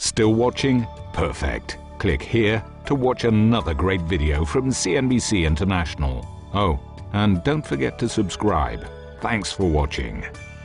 Still watching? Perfect. Click here to watch another great video from CNBC International. Oh, and don't forget to subscribe. Thanks for watching.